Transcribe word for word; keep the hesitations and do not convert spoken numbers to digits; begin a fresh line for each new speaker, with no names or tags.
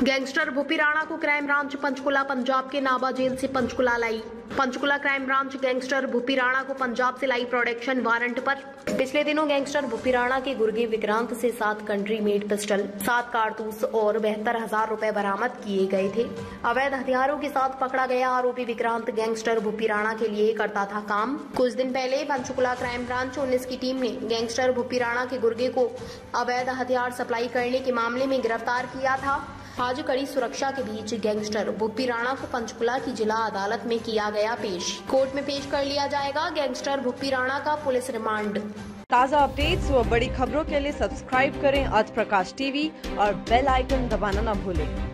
Gangster Bhupi Rana को crime branch Panchkula Punjab के Nabha jail से पंचकुला लाई। Panchkula crime branch gangster Bhupi Rana को पंजाब से लाई प्रोडक्शन वारंट पर। पिछले दिनों गैंगस्टर भूपी राणा के गुर्गे विक्रांत से सात कंट्री मेड पिस्टल, सात कारतूस और बहत्तर हजार रूपए बरामद किए गए थे। अवैध हथियारों के साथ पकड़ा गया आरोपी विक्रांत गैंगस्टर भूपी राणा के लिए करता था काम। कुछ दिन पहले पंचकुला क्राइम ब्रांच उन्नीस की टीम ने गैंगस्टर भूपी राणा के गुर्गे को अवैध हथियार सप्लाई करने के मामले में गिरफ्तार किया था। आज कड़ी सुरक्षा के बीच गैंगस्टर भूपी राणा को पंचकुला की जिला अदालत में किया गया पेश। कोर्ट में पेश कर लिया जाएगा गैंगस्टर भूपी राणा का पुलिस रिमांड।
ताज़ा अपडेट्स व बड़ी खबरों के लिए सब्सक्राइब करें आज प्रकाश टीवी और बेल आइकन दबाना न भूलें।